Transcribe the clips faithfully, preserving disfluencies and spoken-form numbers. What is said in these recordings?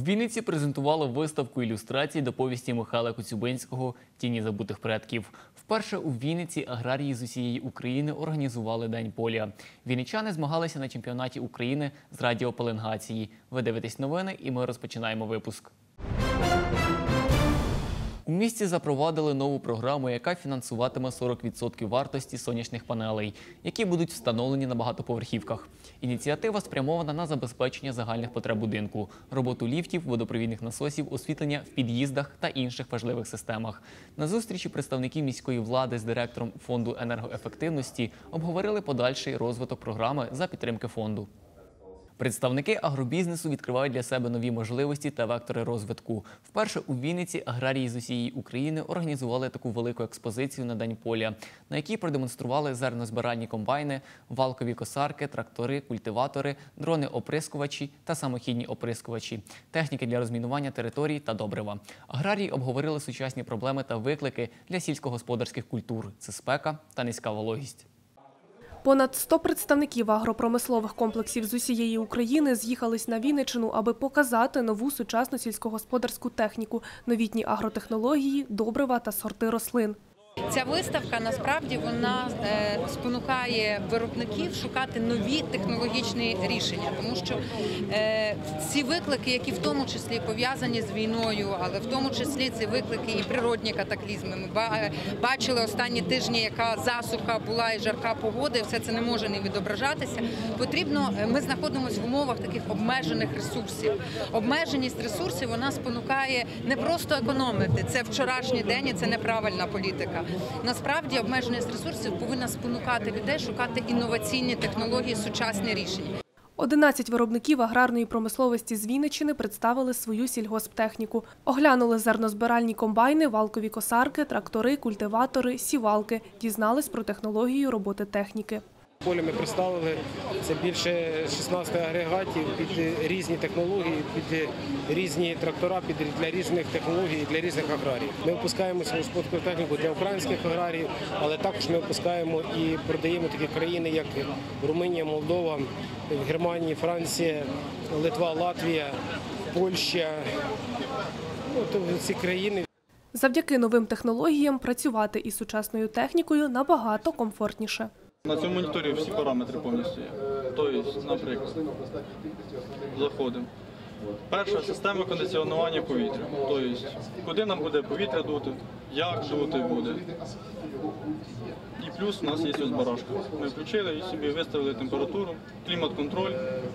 В Вінниці презентували виставку ілюстрацій до повісті Михайла Коцюбинського «Тіні забутих предків». Вперше у Вінниці аграрії з усієї України організували День поля. Вінничани змагалися на чемпіонаті України з радіопеленгації. Ви дивитесь новини, і ми розпочинаємо випуск. У місті запровадили нову програму, яка фінансуватиме сорок відсотків вартості сонячних панелей, які будуть встановлені на багатоповерхівках. Ініціатива спрямована на забезпечення загальних потреб будинку, роботу ліфтів, водопровідних насосів, освітлення в під'їздах та інших важливих системах. На зустрічі представники міської влади з директором фонду енергоефективності обговорили подальший розвиток програми за підтримки фонду. Представники агробізнесу відкривають для себе нові можливості та вектори розвитку. Вперше у Вінниці аграрії з усієї України організували таку велику експозицію на День поля, на якій продемонстрували зернозбиральні комбайни, валкові косарки, трактори, культиватори, дрони-оприскувачі та самохідні оприскувачі, техніки для розмінування територій та добрива. Аграрії обговорили сучасні проблеми та виклики для сільськогосподарських культур – це спека та низька вологість. Понад сто представників агропромислових комплексів з усієї України з'їхались на Вінниччину, аби показати нову сучасну сільськогосподарську техніку, новітні агротехнології, добрива та сорти рослин. Ця виставка, насправді, вона е, спонукає виробників шукати нові технологічні рішення, тому що е, ці виклики, які в тому числі пов'язані з війною, але в тому числі ці виклики і природні катаклізми. Ми бачили останні тижні, яка засуха була і жарка погода, і все це не може не відображатися. Потрібно, ми знаходимося в умовах таких обмежених ресурсів. Обмеженість ресурсів, вона спонукає не просто економити, це вчорашній день і це неправильна політика. Насправді, обмеженість ресурсів повинна спонукати людей шукати інноваційні технології, сучасні рішення. одинадцять виробників аграрної промисловості з Вінниччини представили свою сільгосптехніку. Оглянули зернозбиральні комбайни, валкові косарки, трактори, культиватори, сівалки. Дізнались про технологію роботи техніки. Поле ми представили, це більше шістнадцяти агрегатів під різні технології, під різні трактора, під для різних технологій, для різних аграріїв. Ми випускаємо сільськогосподарську техніку для українських аграріїв, але також ми випускаємо і продаємо такі країни, як Румунія, Молдова, Германія, Франція, Литва, Латвія, Польща. Ну, то ці країни. Завдяки новим технологіям працювати із сучасною технікою набагато комфортніше. На цьому моніторі всі параметри повністю є. Тобто, наприклад, заходимо. Перша система кондиціонування повітря. Тобто, куди нам буде повітря дути, як дути буде. І плюс у нас є ось барашка. Ми включили і собі виставили температуру, клімат-контроль.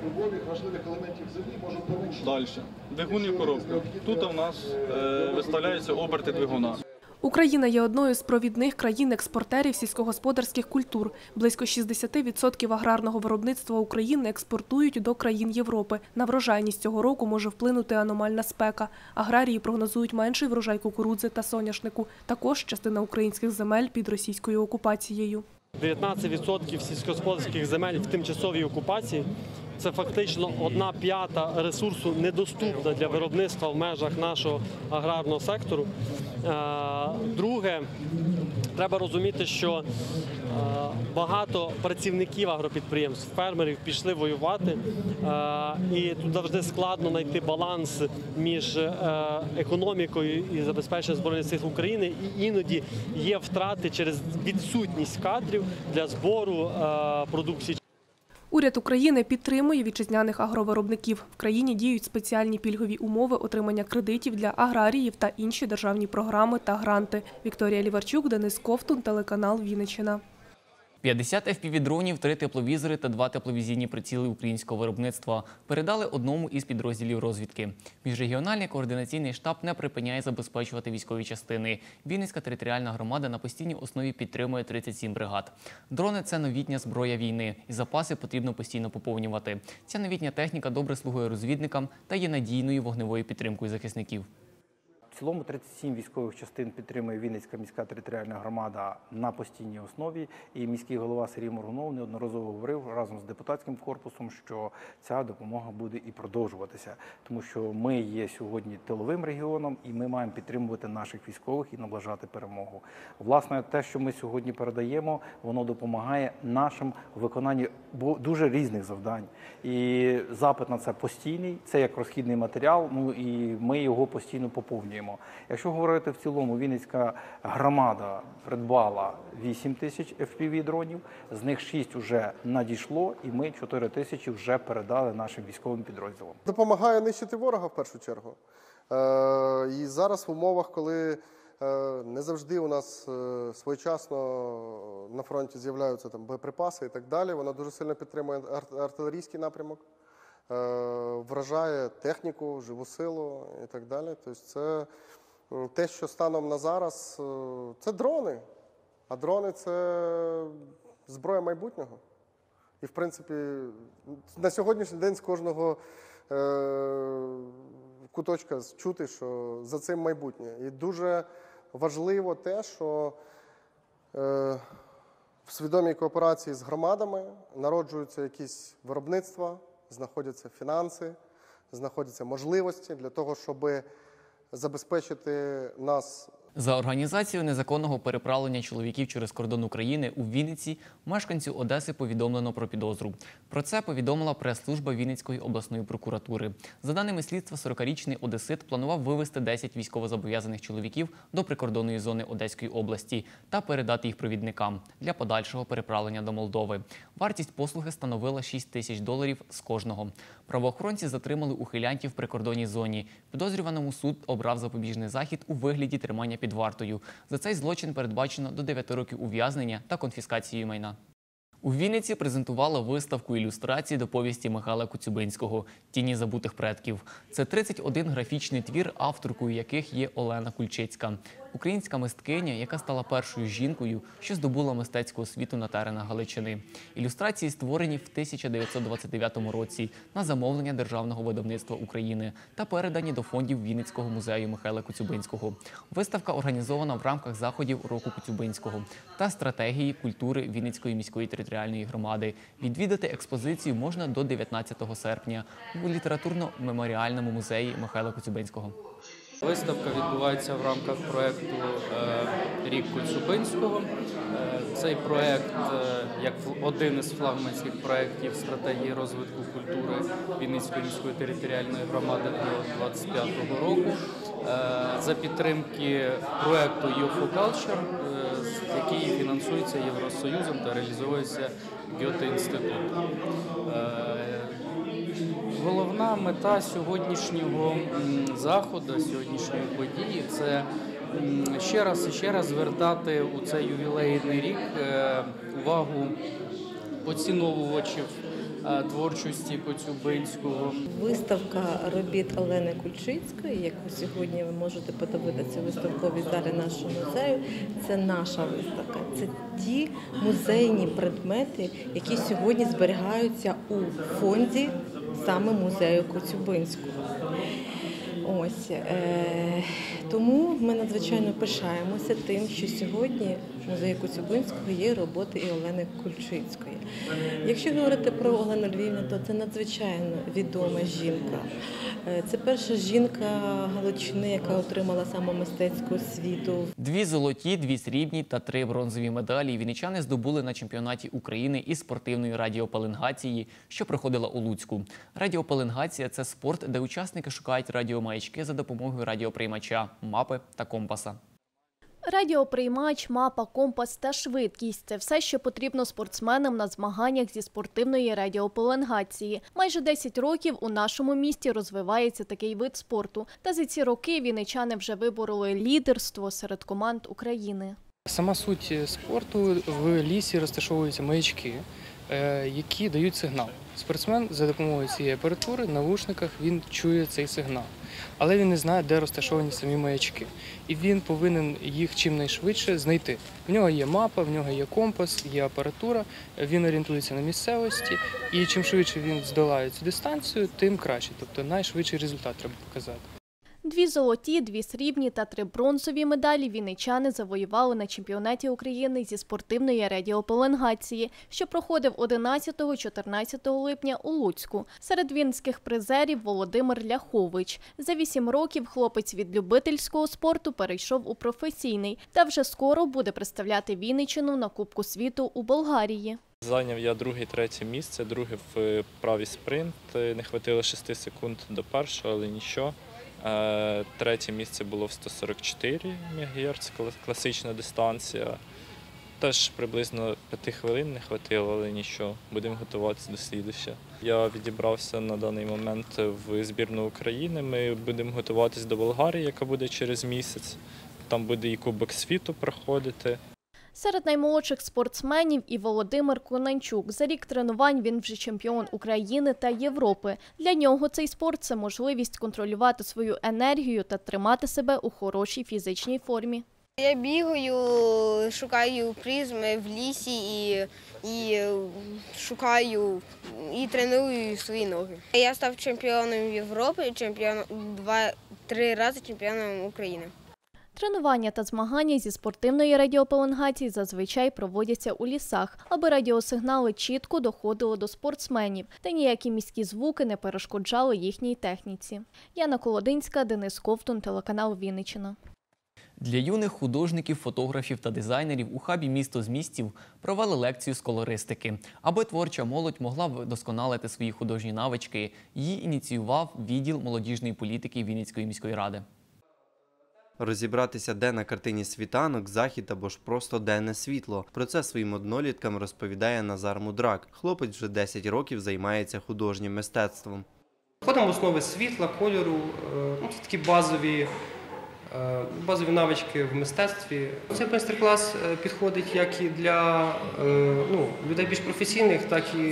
Далі. Двигун і коробка. Тут у нас е, виставляються оберти двигуна. Україна є одною з провідних країн-експортерів сільськогосподарських культур. Близько шістдесят відсотків аграрного виробництва України експортують до країн Європи. На врожайність цього року може вплинути аномальна спека. Аграрії прогнозують менший врожай кукурудзи та соняшнику. Також частина українських земель під російською окупацією. дев'ятнадцять відсотків сільськогосподарських земель в тимчасовій окупації. Це фактично одна п'ята ресурсу недоступна для виробництва в межах нашого аграрного сектору. Друге, треба розуміти, що багато працівників агропідприємств, фермерів пішли воювати, і тут завжди складно знайти баланс між економікою і забезпеченням Збройних сил України, і іноді є втрати через відсутність кадрів для збору продукції. Уряд України підтримує вітчизняних агровиробників. В країні діють спеціальні пільгові умови отримання кредитів для аграріїв та інші державні програми та гранти. Вікторія Ліварчук, Денис Ковтун, телеканал Вінниччина. п'ятдесят еф пі ві-дронів, три тепловізори та два тепловізійні приціли українського виробництва передали одному із підрозділів розвідки. Міжрегіональний координаційний штаб не припиняє забезпечувати військові частини. Вінницька територіальна громада на постійній основі підтримує тридцять сім бригад. Дрони – це новітня зброя війни, і запаси потрібно постійно поповнювати. Ця новітня техніка добре слугує розвідникам та є надійною вогневою підтримкою захисників. В цілому тридцять сім військових частин підтримує Вінницька міська територіальна громада на постійній основі. І міський голова Сергій Моргунов неодноразово говорив разом з депутатським корпусом, що ця допомога буде і продовжуватися. Тому що ми є сьогодні тиловим регіоном і ми маємо підтримувати наших військових і наближати перемогу. Власне, те, що ми сьогодні передаємо, воно допомагає нашим у виконанні дуже різних завдань. І запит на це постійний, це як розхідний матеріал, ну і ми його постійно поповнюємо. Якщо говорити в цілому, Вінницька громада придбала вісім тисяч еф пі ві-дронів, з них шість вже надійшло, і ми чотири тисячі вже передали нашим військовим підрозділам. Допомагає нищити ворога в першу чергу. Е, і зараз в умовах, коли е, не завжди у нас е, своєчасно на фронті з'являються там боєприпаси і так далі, вона дуже сильно підтримує ар- артилерійський напрямок, е, вражає техніку, живу силу і так далі. Тобто це те, що станом на зараз, е, це дрони. А дрони – це зброя майбутнього. І, в принципі, на сьогоднішній день з кожного е, куточка чути, що за цим майбутнє. І дуже важливо те, що е, в свідомій кооперації з громадами народжуються якісь виробництва, знаходяться фінанси, знаходяться можливості для того, щоб забезпечити нас. За організацію незаконного переправлення чоловіків через кордон України у Вінниці мешканцю Одеси повідомлено про підозру. Про це повідомила прес-служба Вінницької обласної прокуратури. За даними слідства, сорокарічний одесит планував вивезти десять військовозобов'язаних чоловіків до прикордонної зони Одеської області та передати їх провідникам для подальшого переправлення до Молдови. Вартість послуги становила шість тисяч доларів з кожного. Правоохоронці затримали ухилянтів в прикордонній зоні. Підозрюваному суд обрав запобіжний захід у вигляді тримання під вартою. За цей злочин передбачено до дев'яти років ув'язнення та конфіскації майна. У Вінниці презентували виставку ілюстрацій до повісті Михайла Коцюбинського «Тіні забутих предків». Це тридцять один графічний твір, авторкою яких є Олена Кульчицька. Українська мисткиня, яка стала першою жінкою, що здобула мистецьку освіту на теренах Галичини. Ілюстрації створені в тисяча дев'ятсот двадцять дев'ятому році на замовлення Державного видавництва України та передані до фондів Вінницького музею Михайла Коцюбинського. Виставка організована в рамках заходів року Коцюбинського та стратегії культури Вінницької міської територіальної громади. Відвідати експозицію можна до дев'ятнадцятого серпня у літературно-меморіальному музеї Михайла Коцюбинського. Виставка відбувається в рамках проєкту «Рік Коцюбинського». Цей проєкт, як один із флагманських проєктів стратегії розвитку культури Вінницької міської територіальної громади до двадцять п'ятого року, за підтримки проєкту «Youth for Culture», який фінансується Євросоюзом та реалізується Гьоте-інститутом. Головна мета сьогоднішнього заходу, сьогоднішньої події – це ще раз і ще раз звертати у цей ювілейний рік увагу поціновувачів творчості Коцюбинського. Виставка робіт Олени Кульчицької, яку сьогодні ви можете подивитися у виставковій залі нашого музею, це наша виставка. Це ті музейні предмети, які сьогодні зберігаються у фонді саме музею Коцюбинського. Ось, е, тому ми надзвичайно пишаємося тим, що сьогодні в музеї Коцюбинського є роботи і Олени Кульчицької. Якщо говорити про Олену Львівну, то це надзвичайно відома жінка. Це перша жінка Галичини, яка отримала саме мистецьку освіту. Дві золоті, дві срібні та три бронзові медалі вінничани здобули на чемпіонаті України із спортивної радіопеленгації, що проходила у Луцьку. Радіопеленгація – це спорт, де учасники шукають радіомаячки за допомогою радіоприймача, мапи та компаса. Радіоприймач, мапа, компас та швидкість – це все, що потрібно спортсменам на змаганнях зі спортивної радіопеленгації. Майже десять років у нашому місті розвивається такий вид спорту. Та за ці роки вінничани вже вибороли лідерство серед команд України. Сама суть спорту – в лісі розташовуються маячки, які дають сигнал. Спортсмен за допомогою цієї апаратури, навушниках, він чує цей сигнал. Але він не знає, де розташовані самі маячки. І він повинен їх чимнайшвидше знайти. В нього є мапа, в нього є компас, є апаратура, він орієнтується на місцевості. І чим швидше він здолає цю дистанцію, тим краще. Тобто найшвидший результат треба показати. Дві золоті, дві срібні та три бронзові медалі вінничани завоювали на чемпіонаті України зі спортивної радіопеленгації, що проходив одинадцятого-чотирнадцятого липня у Луцьку. Серед вінницьких призерів Володимир Ляхович. За вісім років хлопець від любительського спорту перейшов у професійний та вже скоро буде представляти Вінниччину на Кубку світу у Болгарії. Зайняв я друге-третє місце, друге в правій спринт. Не хватило шести секунд до першого, але нічого. Третє місце було в сто сорок чотири мегагерца, класична дистанція. Теж приблизно п'яти хвилин не хватило, але нічого, будемо готуватися до слідущого. Я відібрався на даний момент в збірну України. Ми будемо готуватися до Болгарії, яка буде через місяць. Там буде і Кубок світу проходити. Серед наймолодших спортсменів і Володимир Конанчук. За рік тренувань він вже чемпіон України та Європи. Для нього цей спорт – це можливість контролювати свою енергію та тримати себе у хорошій фізичній формі. Я бігаю, шукаю призми в лісі і, і шукаю і треную свої ноги. Я став чемпіоном Європи, чемпіоном два, три рази чемпіоном України. Тренування та змагання зі спортивної радіопеленгації зазвичай проводяться у лісах, аби радіосигнали чітко доходили до спортсменів та ніякі міські звуки не перешкоджали їхній техніці. Яна Колодинська, Денис Ковтун, телеканал Вінниччина. Для юних художників, фотографів та дизайнерів у хабі «Місто з містів» провели лекцію з колористики. Аби творча молодь могла вдосконалити свої художні навички, її ініціював відділ молодіжної політики Вінницької міської ради. Розібратися, де на картині світанок, захід або ж просто денне світло. Про це своїм одноліткам розповідає Назар Мудрак. Хлопець вже десять років займається художнім мистецтвом. Входимо в основи світла, кольору, ну, це такі базові, базові навички в мистецтві. Цей майстер-клас підходить як і для ну, людей більш професійних, так і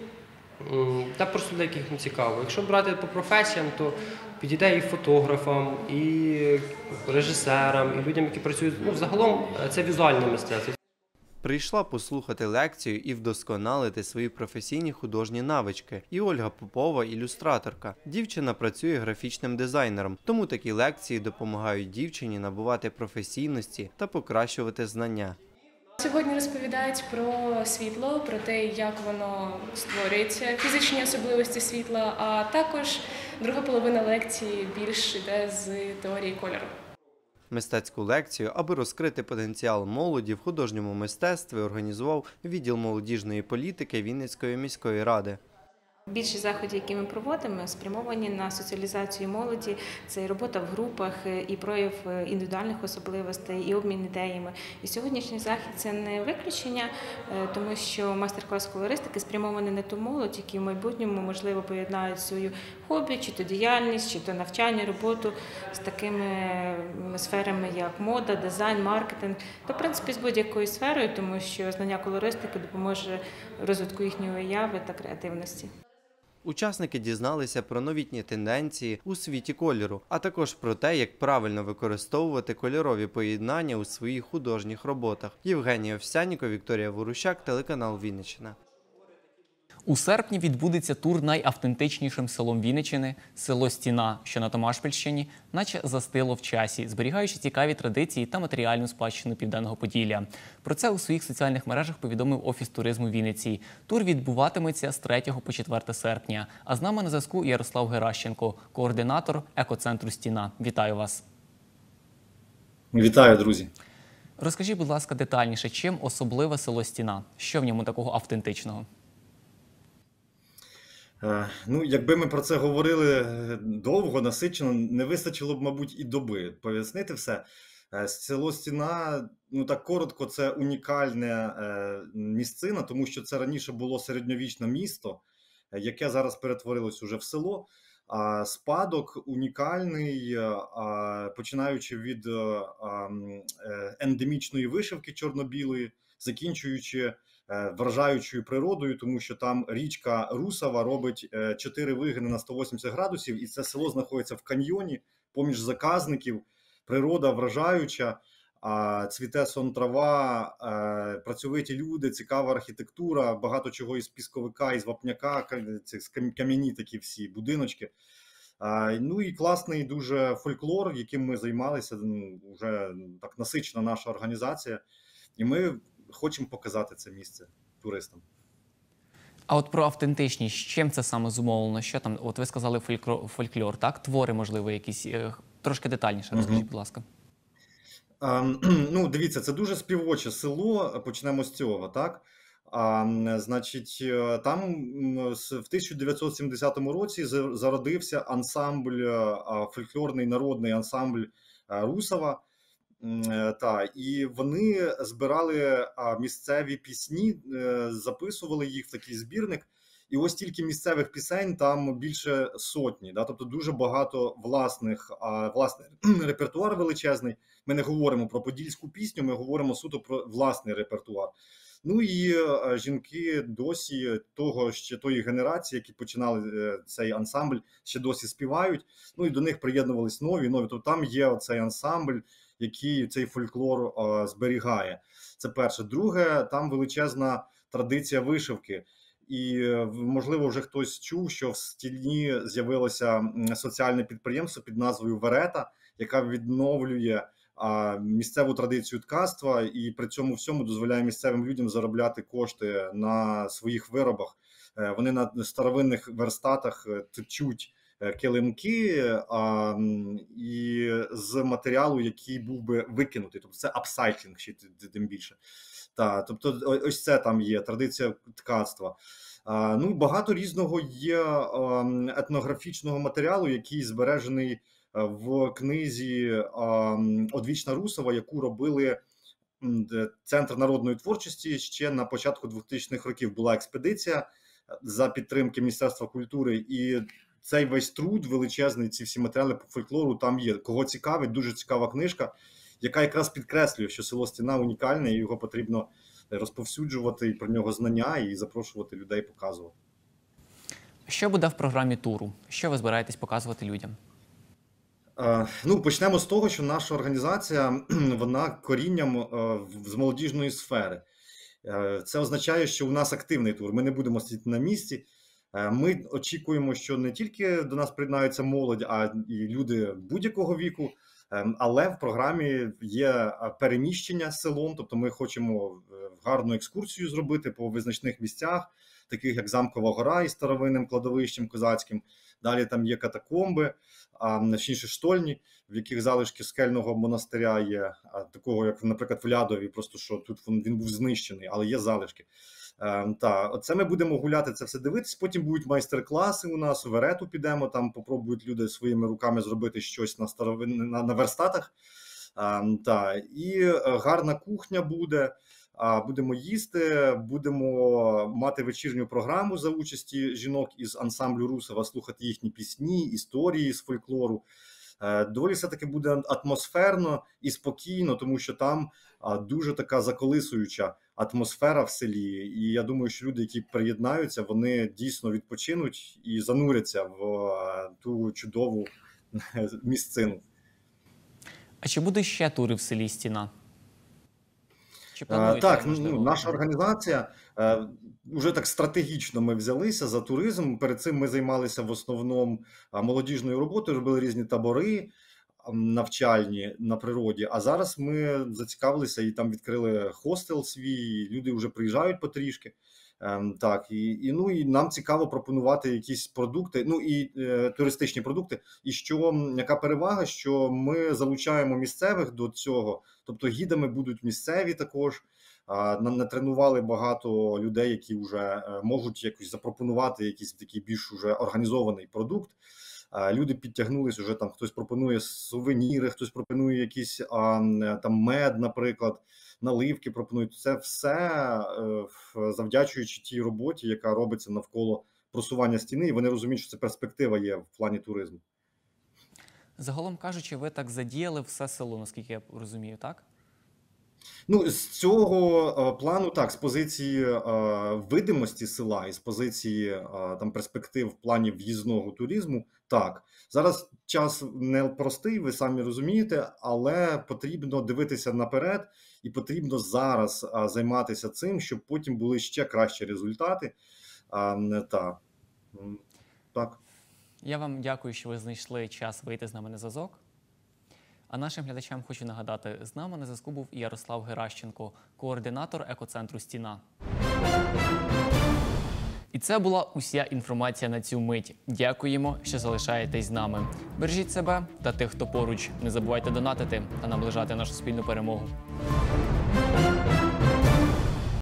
та просто для яких не цікаво. Якщо брати по професіям, то підійде і фотографам, і режисерам, і людям, які працюють. Ну, загалом це візуальне мистецтво. Прийшла послухати лекцію і вдосконалити свої професійні художні навички. І Ольга Попова – ілюстраторка. Дівчина працює графічним дизайнером, тому такі лекції допомагають дівчині набувати професійності та покращувати знання. Сьогодні розповідають про світло, про те, як воно створюється, фізичні особливості світла, а також друга половина лекції більш йде з теорії кольору. Мистецьку лекцію, аби розкрити потенціал молоді в художньому мистецтві, організував відділ молодіжної політики Вінницької міської ради. Більшість заходів, які ми проводимо, спрямовані на соціалізацію молоді, це і робота в групах, і прояв індивідуальних особливостей, і обмін ідеями. І сьогоднішній захід – це не виключення, тому що майстер-клас колористики спрямований на ту молодь, які в майбутньому, можливо, поєднають свою хобі, чи то діяльність, чи то навчання, роботу з такими сферами, як мода, дизайн, маркетинг, та, в принципі, з будь-якою сферою, тому що знання колористики допоможе розвитку їхньої уяви та креативності. Учасники дізналися про новітні тенденції у світі кольору, а також про те, як правильно використовувати кольорові поєднання у своїх художніх роботах. Євгенія Овсянніко, Вікторія Ворущак, телеканал Вінниччина. У серпні відбудеться тур найавтентичнішим селом Вінниччини – село Стіна, що на Томашпільщині, наче застило в часі, зберігаючи цікаві традиції та матеріальну спадщину Південного Поділля. Про це у своїх соціальних мережах повідомив Офіс туризму Вінниці. Тур відбуватиметься з третього по четверте серпня. А з нами на зв'язку Ярослав Геращенко, координатор екоцентру «Стіна». Вітаю вас. Вітаю, друзі. Розкажіть, будь ласка, детальніше, чим особливе село Стіна? Що в ньому такого автентичного? Ну, якби ми про це говорили довго, насичено, не вистачило б, мабуть, і доби пояснити все. Село Стіна, ну так коротко, це унікальне місцина, тому що це раніше було середньовічне місто, яке зараз перетворилось уже в село. А спадок унікальний, починаючи від ендемічної вишивки чорно-білої, закінчуючи вражаючою природою, тому що там річка Русава робить чотири вигини на сто вісімдесят градусів, і це село знаходиться в каньйоні, поміж заказників, природа вражаюча, цвіте сон трава, працьовиті люди, цікава архітектура, багато чого із пісковика, із вапняка, кам'яні такі всі будиночки. А, Ну і класний дуже фольклор, яким ми займалися, ну, вже так насичена наша організація, і ми хочемо показати це місце туристам. А от про автентичність, чим це саме зумовлено? Що там, от ви сказали фольклор, фольклор, так? Твори, можливо, якісь, е, трошки детальніше розкажіть, будь ласка. А, ну, дивіться, це дуже співоче село, почнемо з цього, так? А, значить, е, там м, с- в тисяча дев'ятсот сімдесятому році за- зародився ансамбль, е, а, фольклорний народний ансамбль е, Русова. М, е, Та, і вони збирали а, місцеві пісні, е, записували їх в такий збірник. І ось тільки місцевих пісень там більше сотні. Да? Тобто дуже багато власних, а, власний репертуар величезний. Ми не говоримо про подільську пісню, ми говоримо суто про власний репертуар. Ну і е, жінки досі того ще тої генерації, які починали е, цей ансамбль, ще досі співають. Ну і до них приєднувались нові, нові. Тобто там є цей ансамбль, який цей фольклор е, зберігає. Це перше. Друге, там величезна традиція вишивки. І, е, можливо, вже хтось чув, що в Стільні з'явилося м, соціальне підприємство під назвою «Верета», яка відновлює а, місцеву традицію ткацтва і при цьому всьому дозволяє місцевим людям заробляти кошти на своїх виробах. Е, Вони на старовинних верстатах е, тчуть е, килимки а, м, і з матеріалу, який був би викинутий. Тобто це апсайклінг, ще т- тим більше. Та, тобто, о- ось це там є традиція ткацтва. А, ну, багато різного є ем, етнографічного матеріалу, який збережений е, в книзі ем, Одвічна Русова, яку робили м, де Центр народної творчості ще на початку двохтисячних років. Була експедиція е, за підтримки Міністерства культури, і цей весь труд величезний, ці всі матеріали по фольклору там є. Кого цікавить, дуже цікава книжка, яка якраз підкреслює, що село Стіна унікальне, і його потрібно розповсюджувати, і про нього знання, і запрошувати людей показувати. Що буде в програмі туру? Що ви збираєтесь показувати людям? Е, Ну, почнемо з того, що наша організація, вона корінням е, в- з молодіжної сфери. Е, Це означає, що у нас активний тур. Ми не будемо сидіти на місці. Е, Ми очікуємо, що не тільки до нас приєднаються молодь, а і люди будь-якого віку. Ем, Але в програмі є е, переміщення селом, тобто ми хочемо е, гарну екскурсію зробити по визначних місцях, таких як Замкова гора із старовинним кладовищем козацьким. Далі там є катакомби, а точніше штольні, в яких залишки скельного монастиря є, а, такого як, наприклад, в Лядові, просто що тут він, він був знищений, але є залишки. Ем, та, оце ми будемо гуляти, це все дивитись. Потім будуть майстер-класи у нас, у Верету підемо, там попробують люди своїми руками зробити щось на старовин, на, на верстатах. Ем, та, і е, гарна кухня буде. А, Будемо їсти, будемо мати вечірню програму за участі жінок із ансамблю Русова, слухати їхні пісні, історії з фольклору. Е, Доволі все-таки буде атмосферно і спокійно, тому що там а, дуже така заколисуюча атмосфера в селі. І я думаю, що люди, які приєднаються, вони дійсно відпочинуть і зануряться в е, ту чудову місцину. А чи буде ще тури в селі Стіна? Чи Е, плануєте, Так, можливо? ну, наша організація е, вже так стратегічно ми взялися за туризм. Перед цим ми займалися в основному а, молодіжною роботою, робили різні табори ам, навчальні на природі. А зараз ми зацікавилися і там відкрили хостел свій. Люди вже приїжджають потрішки. Ем, Так, і, і ну і нам цікаво пропонувати якісь продукти, ну і е, туристичні продукти. І що м, яка перевага, що ми залучаємо місцевих до цього, тобто гідами будуть місцеві також. А, Нам натренували багато людей, які вже е, можуть якось запропонувати якийсь такий більш уже організований продукт. А, Люди підтягнулись уже там. Хтось пропонує сувеніри, хтось пропонує якийсь а, м, там мед, наприклад, наливки пропонують. Це все е, в- завдячуючи тій роботі, яка робиться навколо просування стіни, і вони розуміють, що це перспектива є в плані туризму. Загалом кажучи, ви так задіяли все село, наскільки я розумію, так? Ну, з цього е, плану, так, з позиції е, видимості села і з позиції е, там перспектив в плані в'їзного туризму, так. Зараз час непростий, ви самі розумієте, але потрібно дивитися наперед і потрібно зараз е, займатися цим, щоб потім були ще кращі результати. А, не та. М, Так. Я вам дякую, що ви знайшли час вийти з нами на зв'язок. А нашим глядачам хочу нагадати, з нами на зв'язку був і Ярослав Геращенко, координатор екоцентру «Стіна». І це була уся інформація на цю мить. Дякуємо, що залишаєтесь з нами. Бережіть себе та тих, хто поруч. Не забувайте донатити та наближати нашу спільну перемогу.